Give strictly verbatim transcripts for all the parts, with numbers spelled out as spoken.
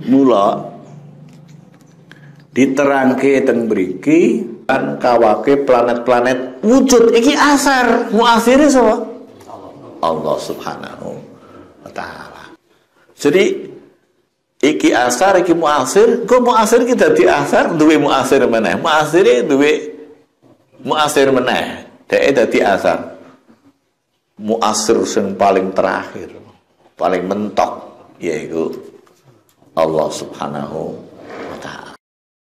Mula diterangke teng mriki kan kawake planet-planet wujud iki asar muasire sapa? Allah Subhanahu wa taala. Jadi iki asar iki muasir, kok muasir iki dadi asar duwe muasir meneh. Muasire duwe muasir meneh. Dhek dadi asar. Muasir sing paling terakhir, paling mentok yaiku Allah Subhanahu wa taala.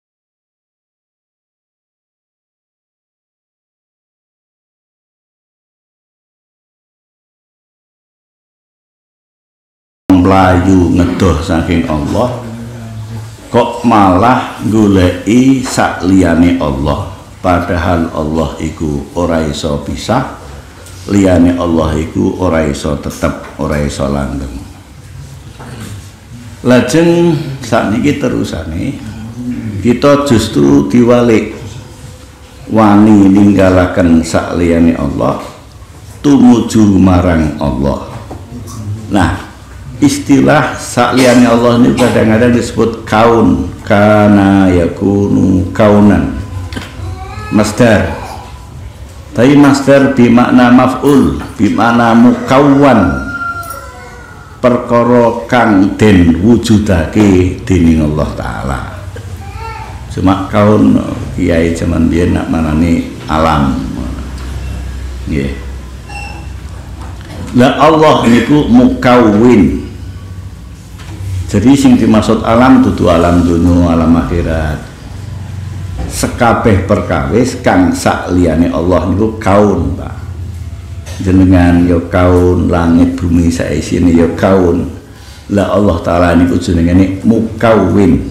Melayu ngedoh saking Allah kok malah goleki sakliyane Allah, padahal Allah iku ora iso pisah, liyane Allah iku ora iso tetep, ora iso langgeng. Lajeng sakniki terusane kita justru diwalik wani ninggalaken sakliyane Allah tumuju marang Allah. Nah, istilah sakliyane Allah ini kadang-kadang disebut kaun, kana yakunu kaunan, masdar. Tapi masdar bimakna maf'ul, bimakna mukawwan, perkara kang den wujudake dening Allah taala. Cuma kaun kiai zaman biyen nak manani alam. Nggih. Lah Allah niku mukawwin. Jadi sing dimaksud alam dudu alam dunya, alam akhirat. Sekabeh perkawis kang sakliyane Allah niku kaun, Pak. Jenengan ya kaun, langit bumi saisine ya kaun. Lah Allah taala niku jenengane mukawwin.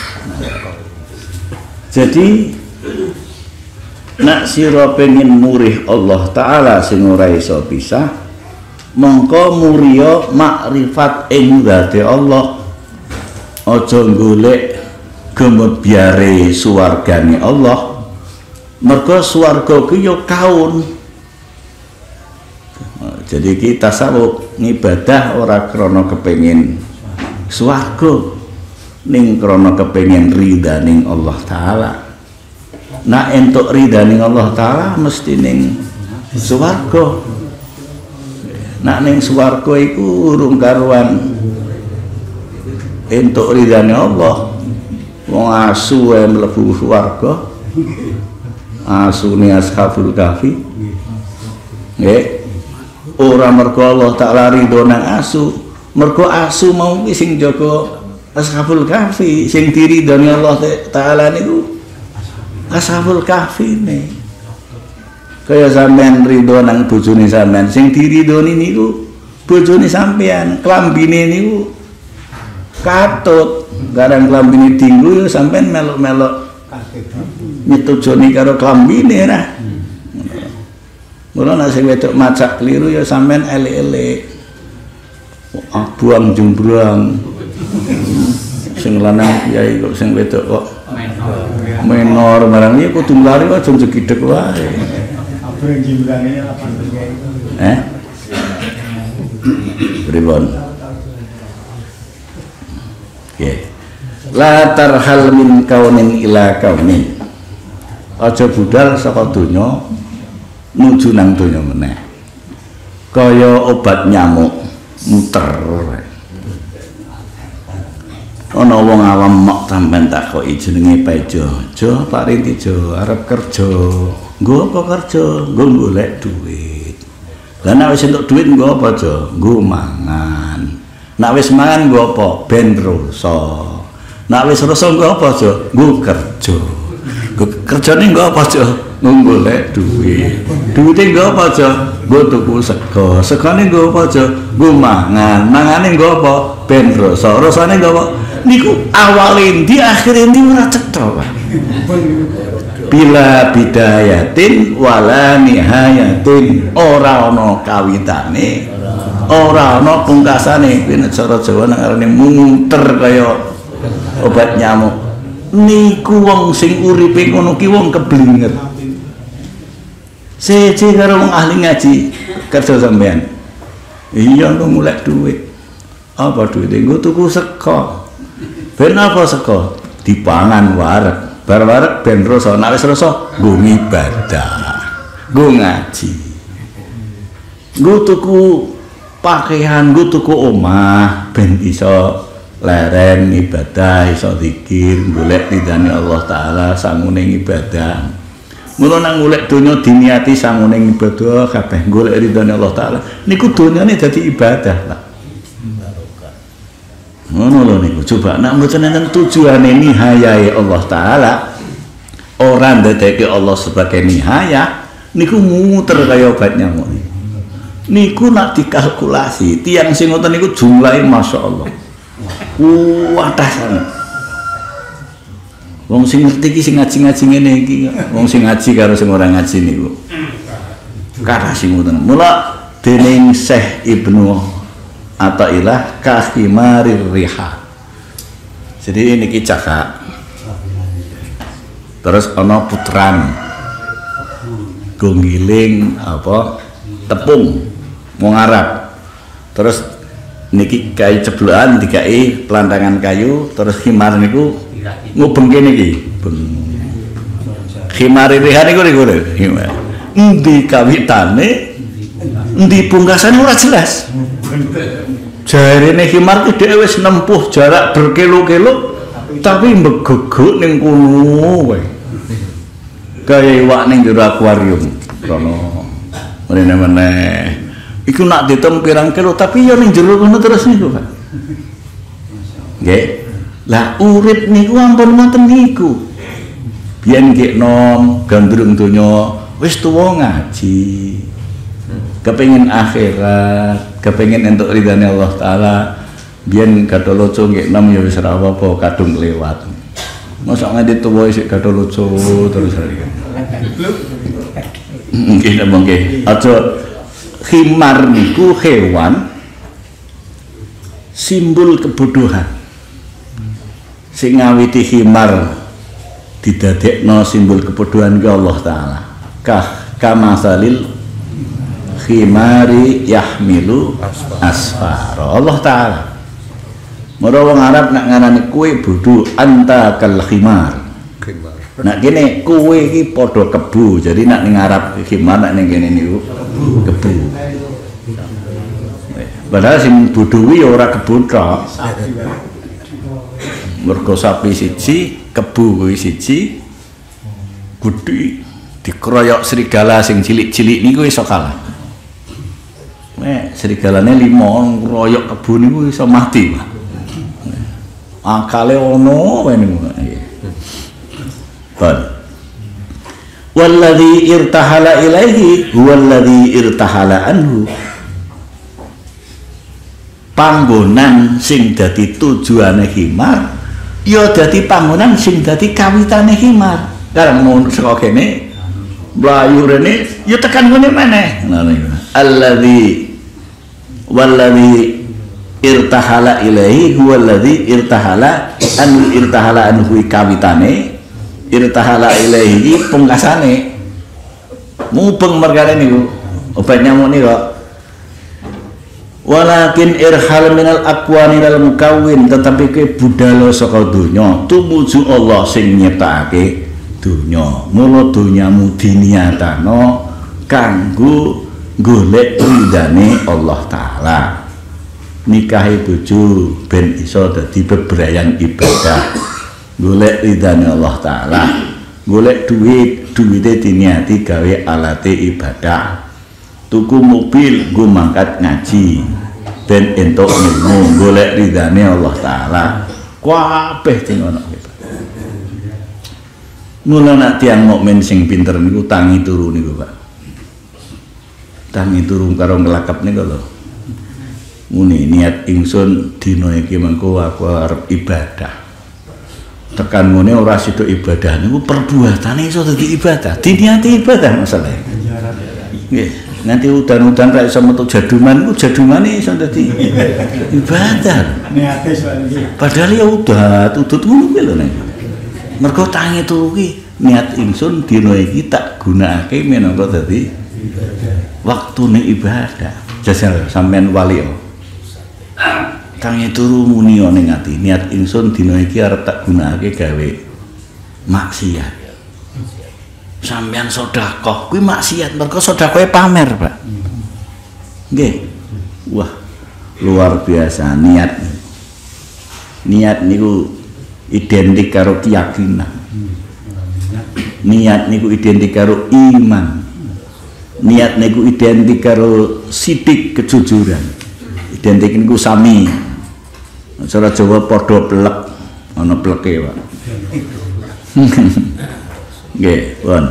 Jadi nak sira pengin murih Allah taala sing ora iso pisah, mongko muriya makrifat ing zate Allah. Aja golek gemebyare suwargane Allah. Mergo swarga ku ya kaun. Jadi kita tasawuf ngibadah ora krana kepengin swarga, ning krana kepengin ridhaning Allah taala. Nak entuk ridhaning Allah taala mesti ning swarga. Nak ning swarga iku urung karuan entuk ridhane Allah. Wong asu wae mlebu swarga. Asune Ashabul Kahfi. Nggih. Ora mergo Allah taala ridho nang asu, mergo asu mau ki sing jaga Ashabul Kahfi, sing diridhoni Allah taala niku Ashabul Kahfi ne. Kaya sampean ridho nang bojone sampean, sing diridhoni niku bojone sampean, klambine niku katut, garang klambine dinggo ya sampean melok-melok nyetujoni karo klambine ra. Mula nek sing wedok macak keliru ya sampean elek-elek. Oh, buang jumbrang. Sing lanang kiai kok sing wedok kok menor barang iki kudu lari kok aja jegideg wae. Abreng jimbrange lapan kiai. Eh? Pripun? Nggih. La tarhal min kaunin ila kaunin. Aja budal saka donya nuju nang donya meneh. Kaya obat nyamuk muter. Ana wong awam mok sampean takoki jenenge Pejo. Jo, Pak Rinti Jo arep kerja. Nggo apa kerja? Nggo golek duit. Lah nek wis entuk duit nggo apa, Jo? Nggo mangan. Nek wis mangan nggo apa? Ben rasa. Nek wis rasa nggo apa, Jo? Nggo kerja. Kerjane nggo apa, Jo? Golek duit. Duite nggo apa aja? Nggo tuku sego. Segone nggo apa aja? Nggo mangan. Mangane nggo apa? Ben rasa. Rasane nggo apa? Niku awale ndi akhire ndi ora cetha, Pak. Bila bidayatin wala nihayatin, ora ana kawitane, ora ana pungkasane. Kuwi nek cara Jawa nang arane muter kaya obat nyamuk. Niku wong sing uripe ngono ki wong keblinger. Seje karo wong ahli ngaji kerja sampean. Iya kok golek duit. Apa duite? Nggo tuku sego. Ben apa seko? Dipangan wareg. Bar wareg ben rasa, nek wis rasa nggo ibadah. Nggo ngaji. Nggo tuku pakaian, nggo tuku omah ben iso leren ibadah, iso zikir, golek ridane Allah taala sangune ibadah. Mula nang golek donya diniati sangune ibadah kabeh golek ridane Allah taala. Niku donyane dadi ibadah, Pak. Ngono lho niku. Coba nek mboten enten tujuane nihayae Allah taala, ora ndadekake Allah sebagai nihaya, niku muter kaya obat nyamuk. Niku nak dikalkulasi, tiang sing ngoten niku jumlahe masyaallah. Kuwatah sanget. Wong sing ngerti iki sing ngaji-ngaji ngene iki, wong sing ngaji karo sing ora ngaji niku. Kathah sing ngoten. Mula dening Syekh Ibnu Athaillah kahimarir riha. Jadi niki cakak. Terus ana putran. Gonggiling apa? Tepung wong Arab. Terus niki kayu ceblokan dikai pelantangan kayu, terus khimar niku ngubeng kene iki. Khimar riha niku niku khimar. Endi kawitane, endi pungkasane ora jelas. Jarene khimar ku dhewe wis nempuh jarak berkilo-kilo tapi mbegeguk ning kono wae. Kaya iwak ning jero akuarium. Rono meneh meneh. Iku nak ditem pirang kilo tapi ya ning jero kono terus niku, Pak. Nggih. Lah urip niku ampun ngoten niku. Biyen nggih nom gandrung donya wis tuwa ngaji. Kepengin akhirat, kepengin entuk ridane Allah taala. Biyen Gatholoco nggih nom ya wis ora apa-apa kadung lewat. Mosok nganti tuwa isih Gatholoco terus hari. Nggih nggih. Aja khimar niku hewan simbol kebodohan. Sing ngawiti khimar didadekno simbol kebodohan ke Allah taala. Kah kamasalil khimari yahmilu asfara. Allah taala. Mora wong Arab nak ngarani kowe bodho anta kal khimar. Nak kene kowe iki padha kebu. Jadi nak ning Arab khimar nak ning kene niku kebu. Padahal sing bodho kuwi ora kebu tok. Mergo sapi siji, kebu kuwi siji. Gudhi dikeroyok serigala sing cilik-cilik niku iso kalah. Nek serigalane lima ngroyok kebu niku iso mati, Pak. Akale ono wae niku. Bon. Walladzi irtahala ilaihi huwallazi irtahala anhu. Panggonan sing dadi tujuane khimar ya dadi panggonan sing dadi kawitane khimar. Karang mun saka kene mlayu rene ya tekan ngene meneh. Ngono. Allazi wallazi irtahala ilaihi huwallazi irtahala an irtahala anhu kawitane irtahala ilaihi pungkasane mubeng mergane niku obat nyamuk niku. Walakin irhal minal aqwani lal mukawwin, tetapi ke budal saka donya tumuju Allah sing nyiptakake donya. Mula donyamu diniatano kanggo golek ridane Allah taala. Nikahi bojo ben iso dadi bebrayan ibadah. Golek ridane Allah taala. Golek duit, duwite diniati gawe alate ibadah. Tuku mobil nggo mangkat ngaji ben entuk ilmu, golek ridane Allah taala. Kabeh sing ana iki. Mula nek tiyang mukmin sing pinter niku tangi turu niku, Pak. Tangi turu karo nglakep niku lho. Muni niat ingsun dina iki mengko aku arep ibadah. Tekan ngene ora sithik ibadah niku perbuatane iso dadi ibadah. Diniati ibadah masalah. Nggih. Nanti udan-udan ra iso metu jaduman, ku jadumane iso dadi ibadah. Niate soalnya. Padahal ya udah udut ngono kuwi lho nek. Mergo tangi turu ki niat ingsun dina iki tak gunakake minangka dadi ibadah. Waktune ibadah. Jajal sampean wali. tangi turu muni ning ati niat ingsun dina iki arep tak gunakake gawe maksiat. Sampeyan sedekah kuwi maksiat mergo sedekahe pamer, Pak. Nggih. Wah, luar biasa niat. Niat niku identik karo keyakinan. Niat niku identik karo iman. Niat niku identik karo sidik kejujuran. Identik niku sami. Cara Jawa padha plek, ana pleke, Pak. Nggih, pun.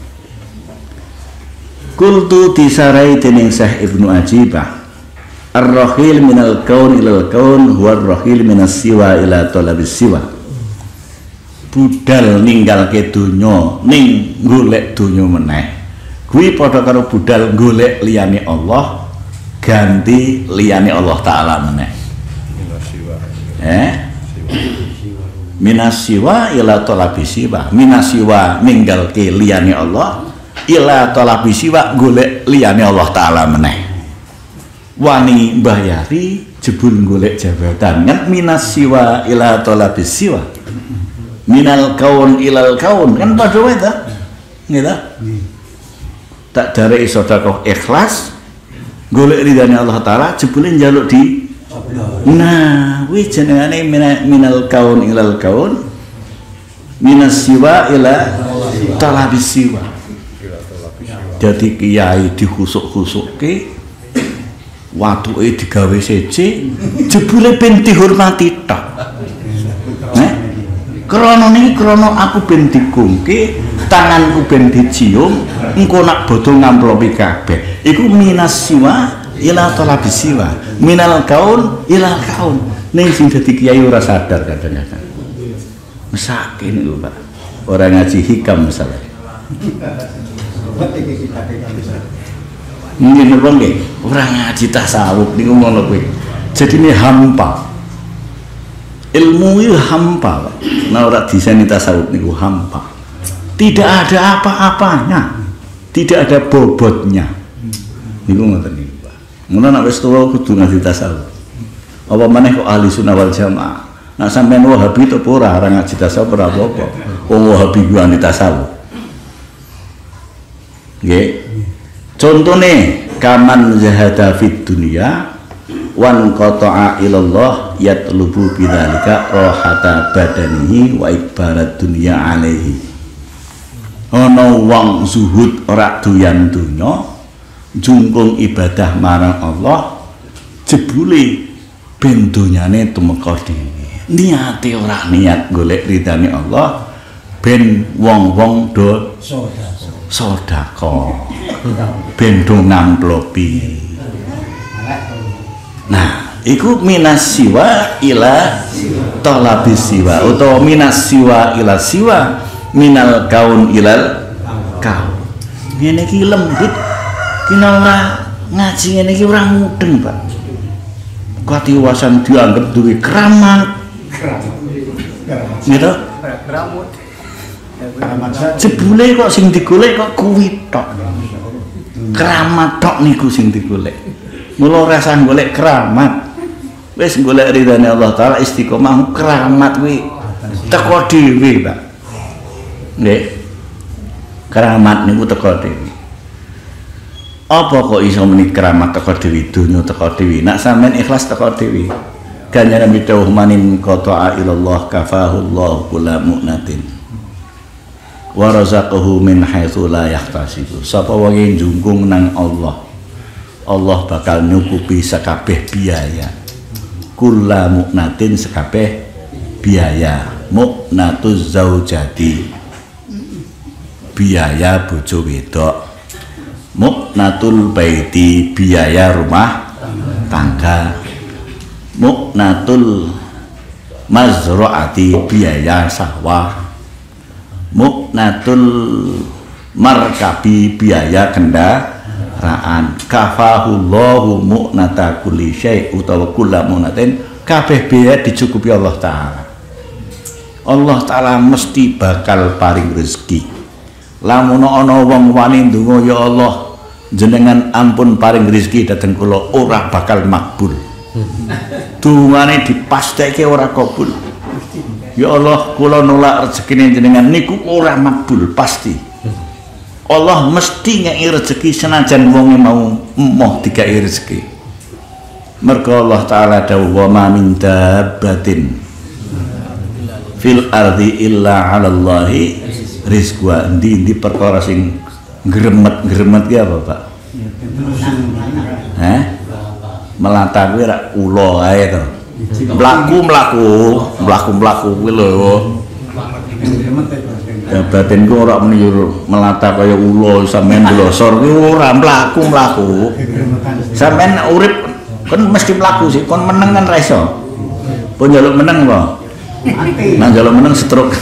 Kultu disarai dening Syekh Ibnu Ajibah. Ar-rahil minal kaun ilal kaun huwa ar-rahil minas siwa ila talabis siwa. Budal ninggalke donya ning golek donya meneh. Kuwi padha karo budal golek liyane Allah ganti liyane Allah taala meneh. Eh? Minas siwa ila talabis siwa. Minas siwa ninggalke liyane Allah ila talabis siwa golek liyane Allah taala meneh. Wani mbayari jebul golek jabatan kan minas siwa ila talabis siwa minal kaun ilal kaun kan padha wae ta nggih ta tak darek sedekah ikhlas golek ridane Allah taala jebule njaluk di nah kuwi jenengane minal kaun ilal kaun minas siwa ila talabis siwa jadi kiai dikhusuk-khusukke watuke digawe sece jebule ben dihormati tok. Nek krana niki krana aku ben digungke, tanganku ben dicium, engko nak bodho ngamplopi kabeh. Iku minas siwa ila talabis siwa, minal kaun ila kaun. Ning sing dadi kiai ora sadar kadang-kadang. Mesake niku, Pak. Ora ngaji hikam misalnya. Mungkin apa nggih? Ora ngaji tasawuf niku ngono kuwi. Jadine hampa. Ilmu itu hampa, Pak. Nah ora diseni tasawuf niku hampa. Tidak ada apa-apanya. Tidak ada bobotnya. Niku ngoten niku, Pak. Ngono nek wis tuwa kudu ngaji tasawuf. Apa maneh kok ahli sunnah wal jamaah. Nek sampean Wahabi to ora ora ngaji tasawuf ora apa-apa. Wong Wahabi ku anti tasawuf. Nggih. Contohnya kaman zahada fid dunya wan qata'a ilallah yatlubu bidzalika rahata badanihi wa ikbarat dunya alaihi. Ana wong zuhud ora doyan donya jungkung ibadah marang Allah jebule ben donyane tumeka dhewe. Niate ora niat golek ridane Allah ben wong-wong do sedekah ben do ngamplopi. Nah, iku minas siwa ila talabis siwa utawa minas siwa ila siwa minal kaun ilal kaun. Ngene iki lembut kina ora ngaji ngene iki ora mudeng, Pak. Katiwasan dianggap duwe keramat. Gitu? Keramat. Jebule kok sing digolek kok kuwi tok. Keramat tok niku sing digolek. Mula rasa golek keramat. Wis golek ridane Allah taala istiqomah keramat kuwi teko dhewe, Pak. Nggih. Keramat niku teko dhewe. Apa kok iso muni keramat teko dhewe, donya teko dhewe. Nek sampean ikhlas teko dhewe. Ganjaran bidauh manin qata'a ilallah kafahullahu kulla mu'natin. Wa razaqahu min haitsu la yahtasibu. Sapa wong njungkung nang Allah, Allah bakal nyukupi sekabeh biaya. Kulla mu'natin sekabeh biaya. Mu'natuz zaujati biaya bojo wedok. Mu'natul baiti biaya rumah tangga. Mu'natul mazraati biaya sawah. Mu'natul markabi biaya kendaraan. Kafahullahu mu'nata kulli syai' utawa kulla mu'natin kabeh biaya dicukupi Allah taala. Allah taala mesti bakal paring rezeki. Lamun ana wong wani ndonga ya Allah jenengan ampun paring rezeki dhateng kula ora bakal makbul. Dungane dipastekke ora kabul. Ya Allah, kula nolak rezekine jenengan niku ora makbul pasti. Allah mesti ngeki rezeki senajan wonge mau emoh dikai rezeki. Mergo Allah taala dawuh wa ma min dabbatin fil ardi illa 'ala Allahi rizqa. Endi-endi perkara sing gremet-gremet ki apa, Pak? Heh? Melata kuwi rak ula ae to. Mlaku-mlaku, mlaku-mlaku kuwi lho. Dabatin ku ora muni melata kaya ula sampean glosor kuwi ora mlaku-mlaku. Sampean urip kan mesti mlaku sih, kon meneng kan ra iso. Pun njaluk meneng apa? Nah njaluk meneng stroke.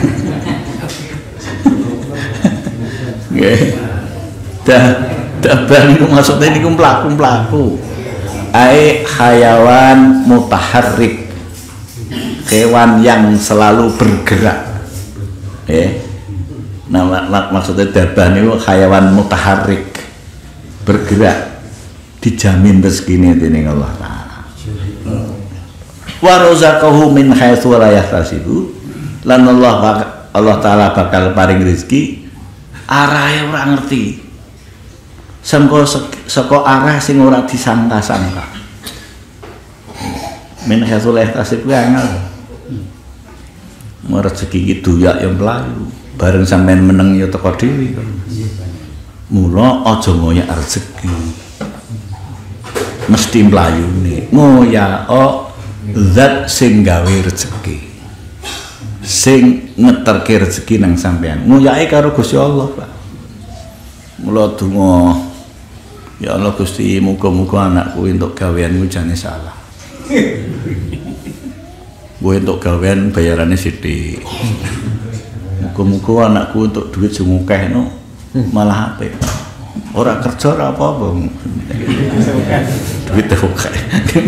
Nggih. Dah daban niku maksudnya niku mlaku-mlaku. Ai hayawan mutaharrik, hewan yang selalu bergerak. Eh, nah mak maksudnya daban itu hayawan mutaharrik, bergerak, dijamin rezekine dening Allah Taala. Wa razaqahu min haitsu la yahtasibu, lan Allah Allah Taala bakal paring rezeki arahe ora ngerti. Sangko saka arah sing ora disangka-sangka. Men hasul ihtasib kuwi angel. Mau rezeki iki doyak ya mlayu, bareng sampean meneng ya teko dhewe. Mula aja ngoyak rezeki. Mesti mlayune. Ngoyak zat sing gawe rezeki. Sing ngeterke rezeki nang sampean. Ngoyake karo Gusti Allah, Pak. Mula donga, ya Allah Gusti, muga-muga anakku entuk gaweanmu jane salah. Gue entuk gawean bayarannya sithik. Muga-muga anakku entuk duit sing akeh no, malah apik. Ora kerja ora apa-apa. Duit akeh.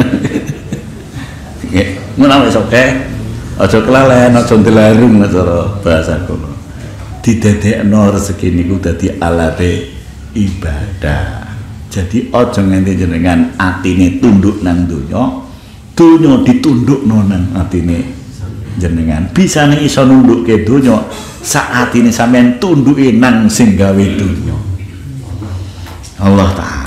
Nggih, ngono wis akeh. Aja kelalen, aja ndelarung cara bahasa kono. Didadekno rezeki niku dadi alate ibadah. Jadi aja nganti jenengan atine tunduk nang donya, donya ditundukno nang atine jenengan. Bisane iso nundukke donya, sak atine sampean tunduke nang sing gawe donya. Allah Taala.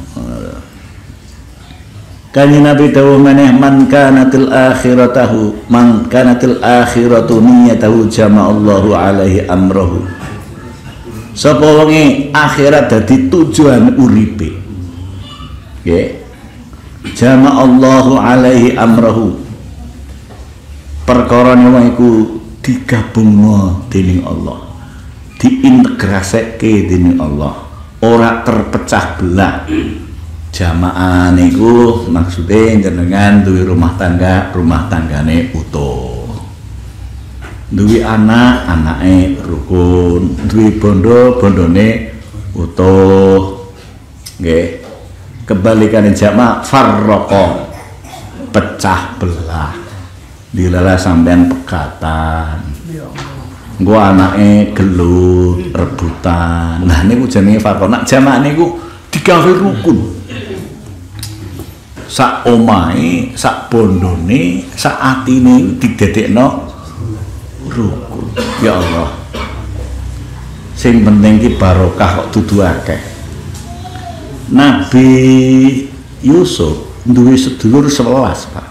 Kanjeng Nabi dawuh maneh man kanatil akhiratahu man kanatil akhiratu niyatahu jama'allahu alaihi amrahu. Sapa wonge akhirat dadi tujuan uripe. Nggih. Jama'allahu alaihi amrahu. Perkarane wong iku digabungno dening Allah. Diintegraseke dening Allah. Ora terpecah belah. Jamaah niku maksudnya jenengan duwe rumah tangga, rumah tanggane utuh. Duwe anak, anake rukun, duwe bondo, bondone utuh. Nggih. Kebalikane jamaah farraqa, pecah belah. Dilala sampean pegatan. Engko anake gelut, rebutan. Nah niku jenenge farraqa. Nak jamaah niku digawe rukun. Sak omahe, sak bondone, sak atine didadekno rukun. Ya Allah. Sing penting ki barokah kok dudu akeh. Nabi Yusuf duwe sedulur sewelas, Pak.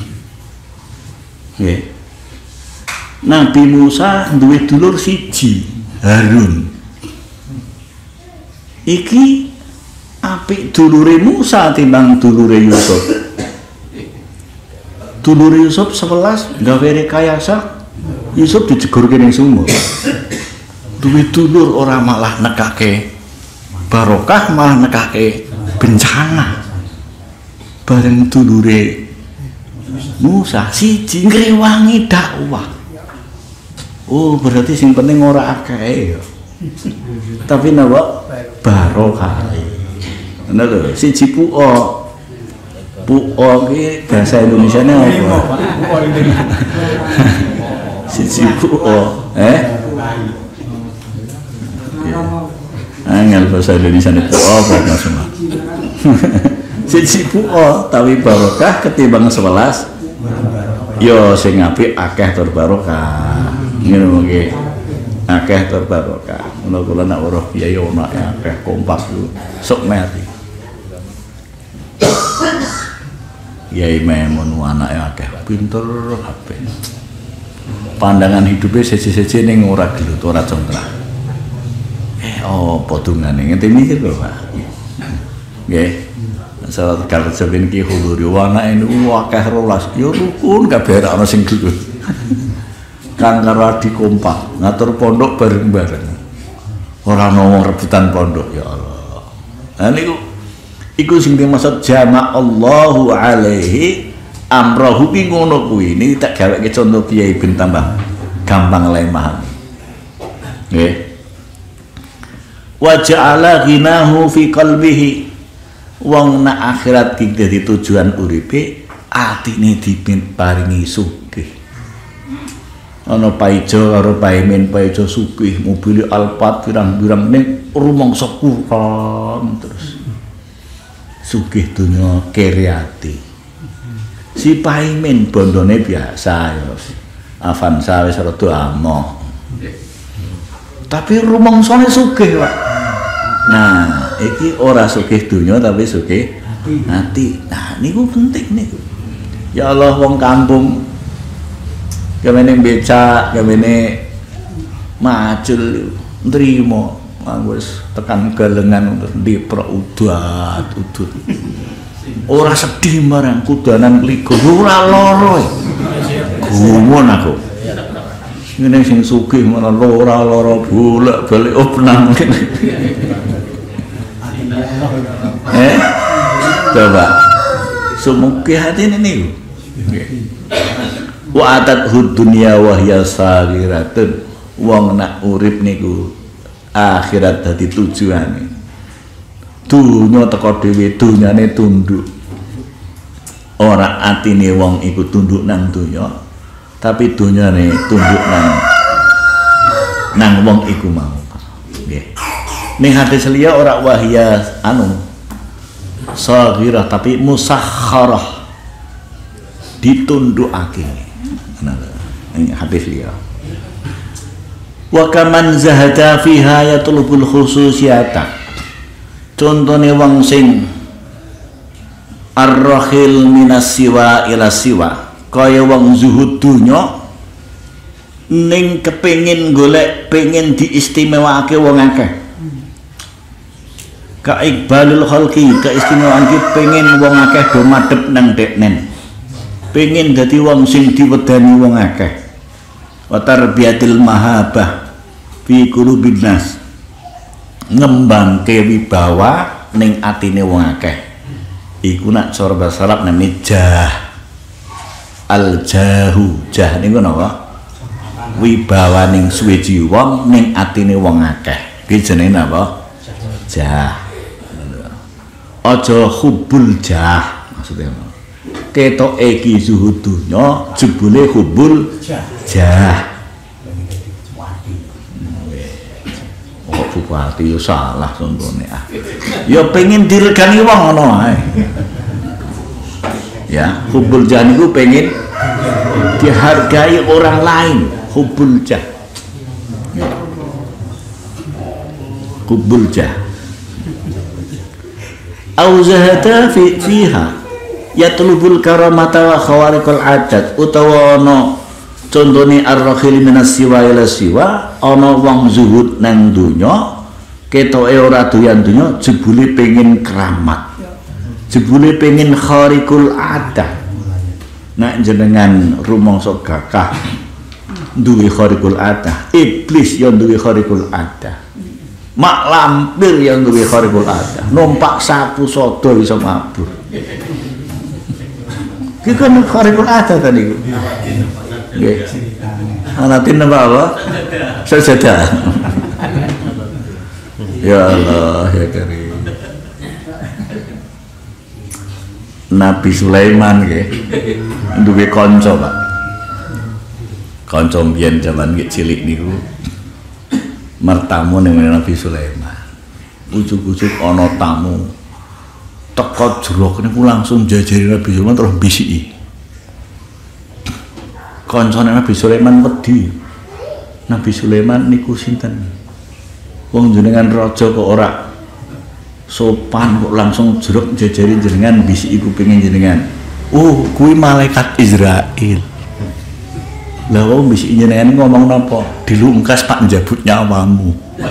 Nggih. Nabi Musa duwe dulur siji, Harun. Iki apik dulure Musa timbang dulure Yusuf. Dulure Yusuf sewelas gawe rekayasa, Yusuf dijegurke ning sumur. Duwe dulur ora malah nekake barokah, malah nekake bencana. Bareng dulure Musa siji ngrewangi dakwah. Oh, berarti sing penting ora akeh ya. Tapi napa barokah. Nah lho, siji puo. Puo ki bahasa Indonesiane apa? Siji puo, eh? Angel bahasa Indonesiane puo apa semua. Siji buka tapi barokah ketimbang sewelas. Yo sing apik akeh tur barokah. Ngono nggih. Akeh tur barokah. Ngono kula nak weruh kiai ono akeh kompak ku sok mati. Kiai Memun anake akeh pinter kabeh. Pandangan hidupnya siji-siji ning ora gelut ora congkrah. Eh apa dungane ngene mikir lho Pak. Nggih. Salat kerja ben ki huluri anake niku akeh rolas. Ya rukun kabeh ana sing gelut. Kang karo adi kompak ngatur pondok bareng-bareng. Ora ono rebutan pondok ya Allah. Nah niku iku sing dimaksud jama Allahu alaihi amrahu ki ngono kuwi. Niki tak gaweke contoh Kiai ben tambah gampang le paham. Nggih. Wa ja'ala ghinahu fi qalbihi. Wong nak akhirat ki dadi tujuan uripe, atine diparingi sugih. Ana paijo karo paimen paijo sugih mobil Alphard pirang-pirang ning rumangsa kurang terus sugih donya kere ati si paimen bondone biasa ya Avanza wis rada amoh tapi rumangsane sugih Pak. Nah iki ora sugih donya tapi sugih ati. Nah niku penting niku ya Allah wong kampung kemene becak, kemene macul nrimo wis tekan galengan diprok udat udut. Ora sedih marang kudanan kligo, ora lara. Gumun aku. Ngene sing sugih malah ora lara bolak-balik opnang. Eh? Coba. Sumugi hatine niku. Nggih. Wa atat dunya wa hiya sagiratun. Wong nak urip niku akhirat dadi tujuane. Dunya teko dhewe dunyane tunduk. Ora atine wong iku tunduk nang dunya, tapi dunyane tunduk nang nang wong iku mau. Nggih. Ning hadis liya ora wahya anu saghirah tapi musakharah ditundukake. Nah, ini hadis liya. Wa kaman zahada fiha yatlubul khususiyata. Contone wong sing ar-rakhil minas siwa ila siwa, kaya wong zuhud dunya ning kepengin golek pengin diistimewake wong akeh. Ka iqbalul khalqi, keistimewaan ki pengin wong akeh do madhep nang deknen. Pengen dadi wong sing diwedani wong akeh. Wa tarbiyatil mahabbah fi qulubin nas. Ngembangke wibawa ning atine wong akeh. Iku nak cara basa Arab namine jah. Al jahu, jah niku napa? Wibawa ning suwiji wong ning atine wong akeh. Iki jenenge napa? Jah. Aja hubul jah maksudnya. Ketok iki zuhud dunya jebule hubul jah. Oh bupati yo salah contone ah. Ya pengen diregani wong ngono ae. Ya, hubul jah niku pengen dihargai orang lain, hubul jah. Hubul jah. Au zahada fi fiha yatlubul karamata wa khawariqul adat utawa ana contone ar-rakhil minas siwa ila siwa ana wong zuhud nang donya ketoke ora doyan donya jebule pengin keramat jebule pengin khariqul adat. Nek jenengan rumangsa gagah duwe khariqul adat, iblis yo duwe khariqul adat. Mak lampir yang duwe khariqul adat, numpak sapu sodo iso mabur. Ki kan khariqul adat tadi. Nggih. Ana tin apa? Sajadah. Ya Allah ya Karim. Nabi Sulaiman nggih duwe kanca, Pak. Kanca mbiyen jaman nggih cilik niku mertamu ning Nabi Sulaiman. Ujug-ujug ana tamu teko jeruk niku langsung jajari Nabi Sulaiman terus bisiki. Kancane Nabi Sulaiman wedi. Nabi Sulaiman niku sinten? Wong jenengan raja kok ora sopan kok langsung jeruk jajari jenengan bisiki kuping jenengan. Oh, kuwi malaikat Israel. Lah wong bisiki jenengan ngomong napa? Dilungkas Pak njabut nyawamu.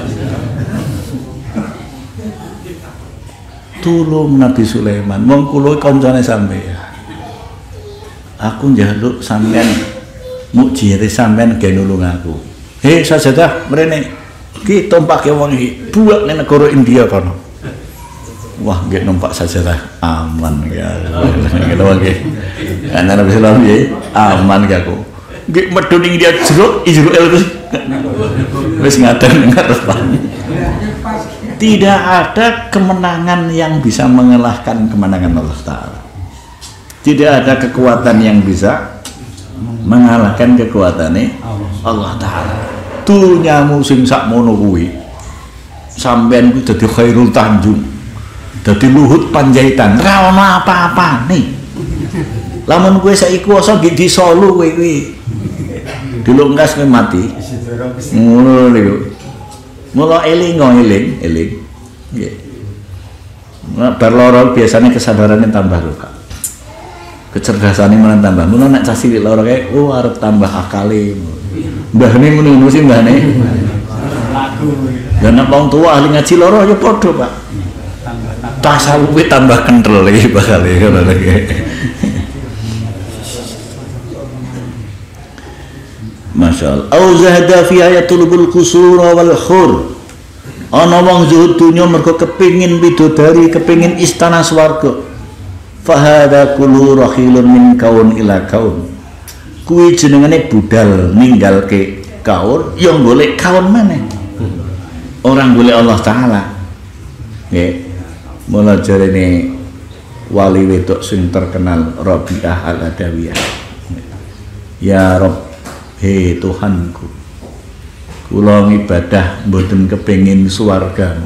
Tulung Nabi Sulaiman, wong kula kancane sampeyan. Aku njaluk sampeyan mukjizat sampeyan ge nulung aku. Hei Sajadah, mrene. Ki tompake wong iki buak ning negara India kono. Wah, nggih numpak Sajadah aman ya. Ngene wae. Ana Nabi Sulaiman iki aman ge aku. Nggih medhun ning India jeruk Israel wis wis ngaten ngarep. Tidak ada kemenangan yang bisa mengalahkan kemenangan Allah Ta'ala. Tidak ada kekuatan yang bisa mengalahkan kekuatannya Allah Ta'ala. Dunyamu sing sakmono kuwi sampean kuwi dadi Khairul Tanjung, dadi Luhut Panjaitan, ra ono apa-apane. Lamun kowe saiki kuwasa nggih di Solo kowe kuwi dilungkas kowe mati. Ngono niku. Mula eling eling eling nggih. Nah, bar lara biasanya kesadarannya tambah lho, Kak. Kecerdasannya malah tambah. Mula nek cah cilik lara kae oh arep tambah akale. Mbahne ngono sih mbahne. Lah nek wong tuwa ahli ngaji lara ya padha, Pak. Tasawufe tambah kenthel iki bakale ngono lagi. Masyaallah. Au zahada fi ayatul qusur wal khur. Ana wong zuhud dunya mergo kepingin bidodari, kepingin istana swarga. Fa hadza kullu rahilun min kaun ila kaun. Kuwi jenengane budal ninggalke kaun ya golek kaun maneh. Orang golek Allah Taala. Nggih. Mula jarene wali wedok sing terkenal Rabi'ah Al-Adawiyah. Ya Rabb, hei Tuhanku, kula ngibadah mboten kepengin swargamu.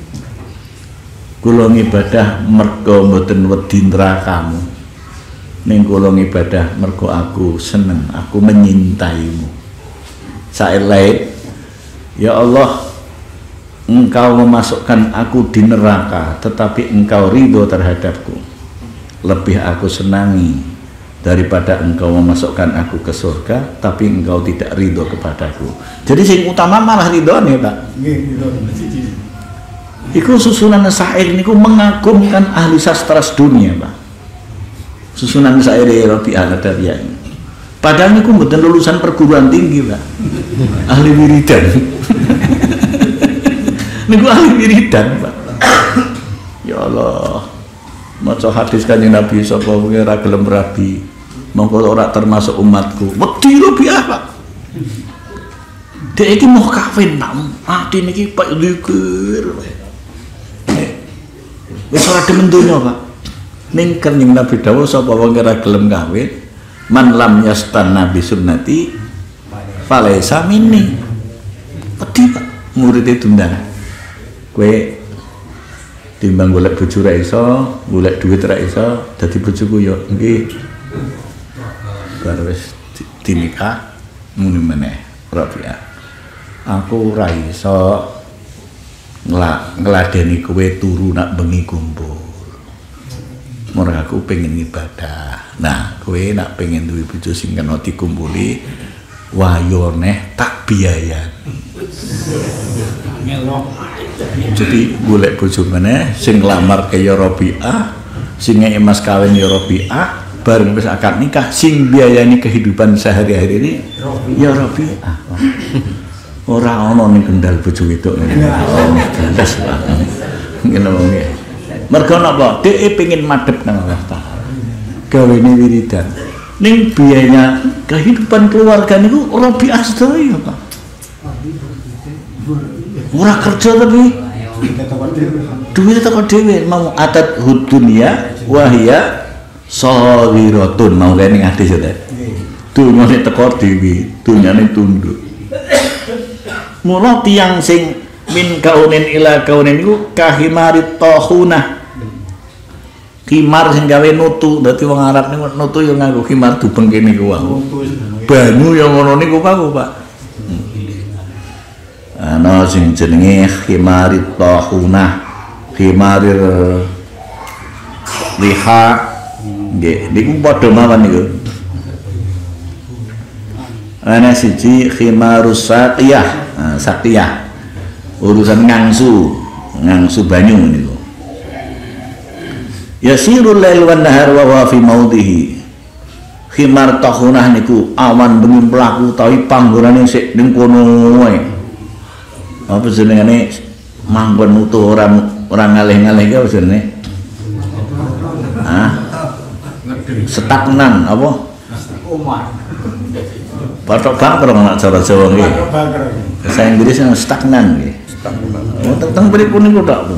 Kula ngibadah mergo mboten wedi nerakamu. Ning kula ngibadah mergo aku seneng, aku menyintaimu. Saelai, ya Allah, Engkau memasukkan aku di neraka, tetapi Engkau ridho terhadapku. Lebih aku senangi daripada Engkau memasukkan aku ke surga, tapi Engkau tidak ridho kepadaku. Jadi sing utama malah ridhone, Pak. Iku susunan syair niku mengagumkan ahli sastra dunia, Pak. Susunan syair Rabi'ah Al-Adawiyah. Padahal niku mboten lulusan perguruan tinggi, Pak. Ahli wiridan. Niku ahli wiridan, Pak. Ya Allah. Maca hadis Kanjeng Nabi sapa wong ora gelem rabi, mongko ora termasuk umatku. Wedi Rabi'ah, Pak. Dek iki mau kawin, Pak. Mati niki Pak zikir. Wis ora demen donya, Pak. Ning Kanjeng Nabi dawuh sapa wong ora gelem kawin, man lam yastanna bi sunnati falaisa minni. Wedi, Pak. Murid itu ndang. Kowe timbang golek bojo ra iso, golek duit ra iso, dadi bojoku ya nggih. Bar wis dinikah muni meneh Rabi'ah. Aku ora iso ngladeni kowe turu nak bengi kumpul. Mun aku pengen ibadah. Nah, kowe nak pengen duwe bojo sing kena dikumpuli, wayo neh tak biayani. Jadi golek bojo meneh sing nglamar kaya Rabi'ah, sing ngeki mas kawin ya Rabi'ah, bareng wis akad nikah sing biayani kehidupan sehari-hari ini ya Rabi'ah. Ora ana ning kendal bojo wedok ngene. Gandas banget. Ngene wae. Mergo napa? Dhek pengin madhep nang Allah Taala. Gawene wiridan. Ning biayanya kehidupan keluarga niku Rabi'ah sedaya, Pak. Ora kerja tapi duit teko dhewe mau atat hud dunya wa hiya sawiratun mau kene hadis ya. Dunyane teko dhewe, dunyane tunduk. Mula tiyang sing min kaunin ila kaunin iku kahimari tahunah. Khimar sing gawe nutu, dadi wong Arab niku nutu yo nganggo khimar dubeng kene ku wae. Banyu yo ngono niku Pak, Pak. Ana sing jenenge khimarit tahunah, khimarir liha, nggih niku padha mawon niku. Ana siji khimarus saqiyah, nah, saqiyah. Urusan ngangsu, ngangsu banyu niku. Yasirul lail wan nahar wa huwa fi maudhihi. Khimar tahunah niku awan bengi mlaku utawi panggonane sik ning kono wae. Apa jenengane manggon utuh ora ora ngalih-ngalih ki apa jenenge? Hah? Stagnan apa? Omah. Patok bakar nak cara Jawa nggih. Bahasa Inggris yang stagnan nggih. Stagnan. Teng mriku niku tok.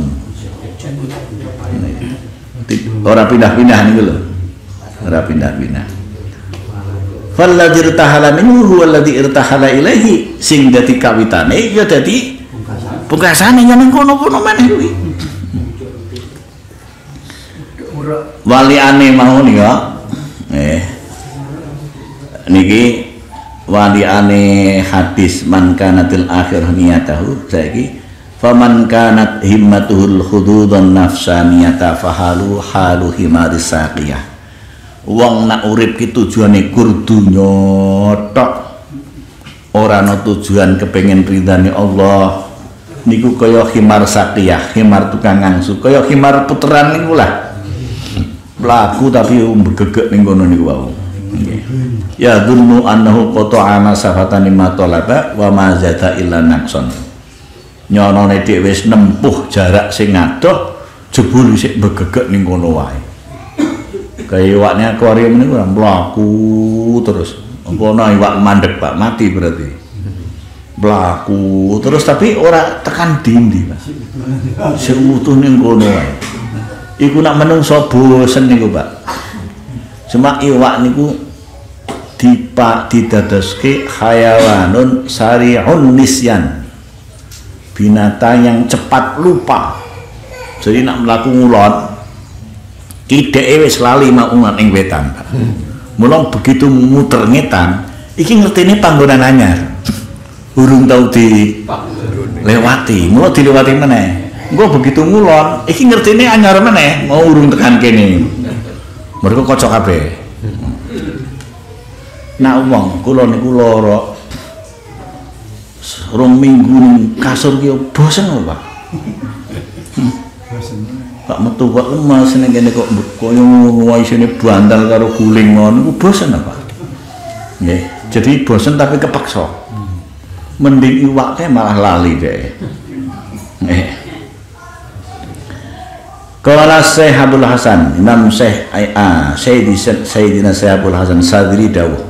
Ora pindah-pindah niku lho. Ora pindah-pindah. Falladzi irtahala minhu huwa alladzi irtahala ilaihi, sing dadi kawitane ya dadi pungkasane yen ning kono-kono meneh kuwi. Waliane mau nika. Eh. Niki waliane hadis man kanatil akhir niyatahu saiki faman kanat himmatuhul hududun nafsaniyata fahalu halu himaris saqiyah. Wong nak urip ki tujuane gur dunya tok, ora ana tujuan kepengin ridane Allah, niku kaya khimar saqiyah, khimar tukang ngangsu, kaya khimar puteran niku lah. Mlaku tapi mbegegek ning kono niku wae. Nggih. Ya dzunnu annahu qata'a masafatan mimma talaba wa ma zata illa naqson. Nyonone dhek wis nempuh jarak sing adoh, jebul isih begegek ning kono wae. Kaya iwakne akuarium niku ora mlaku terus. Apa ana iwak mandek Pak, mati berarti. Mlaku terus tapi ora tekan dindi, Pak. Sing utuh ning kono wae. Iku nak menungso bosen niku, Pak. Cuma iwak niku dipak didadoske hayawanun sari'un nisyan. Binatang yang cepat lupa. Jadi nak mlaku ngulon ideke wis lali maungan ing wetan, Pak. Mula begitu muter ngetan, iki ngertine panggonan anyar. Urung tau di lewati, mula dilewati meneh. Engko begitu ngulon, iki ngertine anyar meneh, mau urung tekan kene. Mereka kocok kabeh. Nak wong kula niku lara rong minggu ning kasur ki bosen lho, Pak. Bosen. Pak metu kok lemas ning kene kok koyo wae isine bandal karo guling ngono niku bosen apa? Nggih, jadi bosen tapi kepaksa. Mending iwake malah lali deh. Nggih. Qala Syekh Abdul Hasan, Imam Syekh A, Sayyidi Sayyidina Syekh Abdul Hasan Sadri dawuh.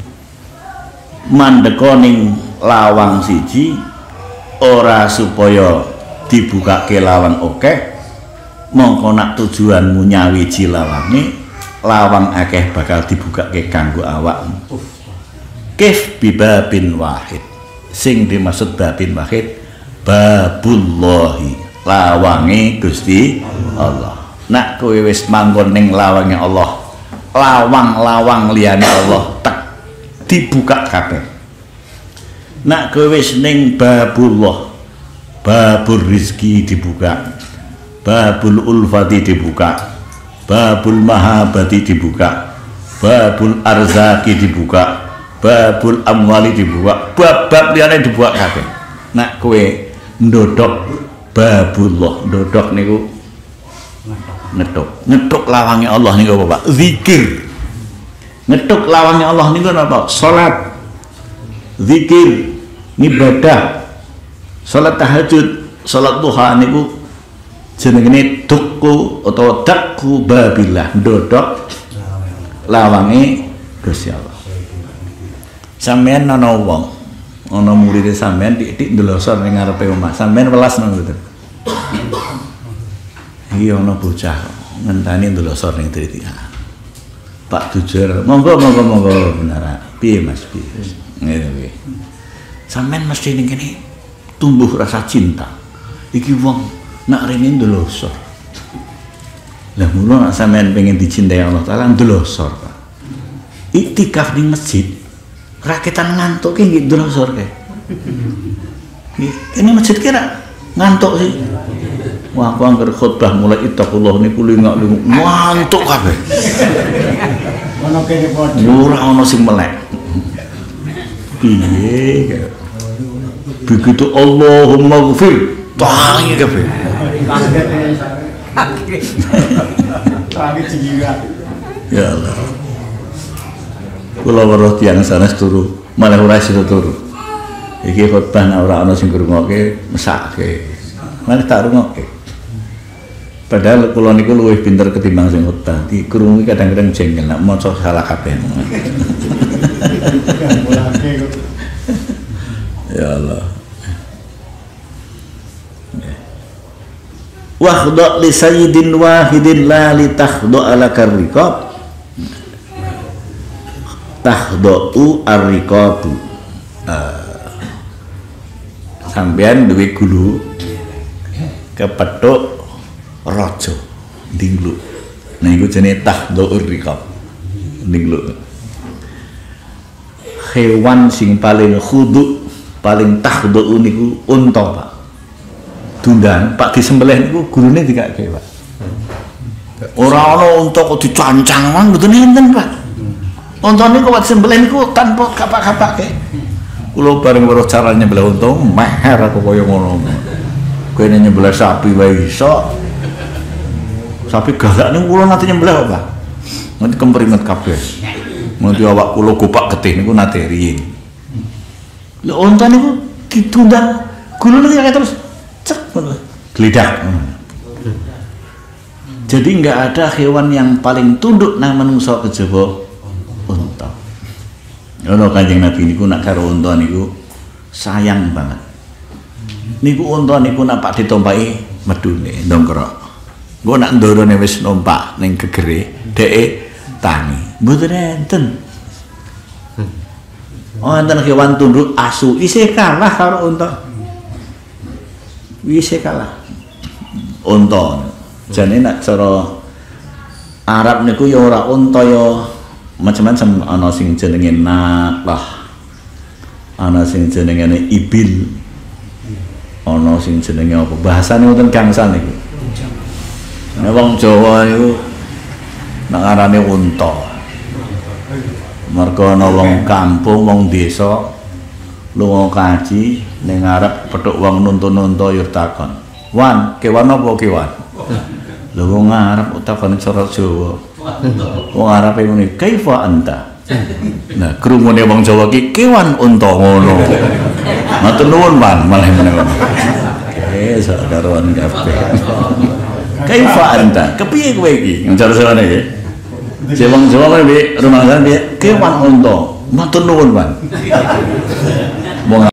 Mandeka ning lawang siji ora supaya dibukake lawang akeh, mongko nak tujuanmu nyawiji lawange, lawang akeh bakal dibukake kanggo awakmu. Kif bibabin wahid, sing dimaksud babin wahid babullahi, lawange Gusti Allah. Nak kowe wis manggon ning lawange Allah, lawang-lawang liyane Allah tek dibuka kabeh. Nak kowe wis ning babullah, babur rizki dibuka, babul ulfati dibuka, babul mahabati dibuka, babul arzaki dibuka, babul amwali dibuka, bab-bab liyane dibuka kabeh. Nak kowe ndodok babullah, ndodok niku ngetuk, ngetuk lawange Allah niku apa, Pak? Zikir. Ngetuk lawange Allah niku apa? Salat, zikir, ibadah, salat tahajud, salat duha niku jenenge dukku atau dakku babillah, ndodok lawange Gusti Allah. Sampeyan ana wong, ana murid sampeyan dik-dik ndelosor ning ngarepe omah, sampeyan welas nang mboten? Iki ana bocah ngenteni ndelosor ning triti. Pak Dujer, monggo monggo monggo benar. Piye Mas? Piye? Ngene kuwi. Sampeyan mesti ning kene tumbuh rasa cinta. Iki wong nak rene ndelosor. Lah mula nek sampean pengen dicintai Allah taala ndlosor Pak. Iktikaf di masjid rakitan ngantuk ki nggih ndlosor kae. Ini masjid kira ngantuk sih. Wah, aku anggar khutbah mulai ittaqullah niku lingak-linguk ngantuk kabeh. Ono kene padha. Ora ono sing melek. Piye? Begitu Allahumma ghfir, tangi kabeh. Tangi jiwa. Ya Allah. Kula weruh tiyang sanes turu, malah ora sida turu. Iki khutbah nek ora ana sing ngrungokke mesake. Malah tak rungokke. Padahal kula niku luwih pinter ketimbang sing khutbah. Di krungu kadang-kadang jengkel nek maca salah kabeh. Ya Allah. Wakhda li sayyidin wahidin la li takhda ala karriqab. Takhda'u ar-riqabu. Sampean duwe gulu kepethuk raja ndinglu. Nah iku jenenge takhda'ur riqab. Ndinglu. Hewan sing paling khudu, paling takhda'u niku unta, Pak. Dundan, Pak disembelih niku gulune dikake, Pak. Ora ana unta kok dicancang mang mboten enten, Pak. Unta niku kok disembelih niku tanpa kapak-kapake. Kula bareng weruh cara nyembelih unta, meher aku kaya ngono. Kene nyembelih sapi wae iso. Sapi galak niku kula nate nyembelih, Pak. Nanti kempringet kabeh. Nanti awak kula gopak getih niku nate riyin. Lha unta niku ditundang gulune kaya terus cek ngono. Gledak. Jadi enggak ada hewan yang paling tunduk nang manungsa kejaba unta. Ono Kanjeng Nabi niku nak karo unta niku sayang banget. Niku unta niku nak pak ditompaki medune ndongkrok. Engko nak ndorone wis numpak ning gegere, dheke tangi. Mboten enten. Oh, enten hewan tunduk asu isih kalah karo unta. Isih kalah. Unta. Jane nak cara Arab niku ya ora unta ya macam-macam, ana sing jenenge naklah, ana sing jenenge ibil, ana sing jenenge apa bahasane wonten gangsal niku. Nek wong Jawa niku nak arane unta. Mergo ana wong kampung, wong desa lunga kaji ning arep petuk wong nuntun-nunta yo takon. Wan, kewan apa kewan? Lho wong Arab takon cara Jawa. Wong Arab e ngene, "Kaifa anta?" Nah, krungune wong Jawa ki kewan unta ngono. Matur nuwun, Pan, malah menawa. Eh, sakaruan kabeh. Kaifa anta? Kepiye kowe iki? Njar sarane iki. Si wong Jawa kuwi rumangsan piye? Kewan unta. Matur nuwun, Pan.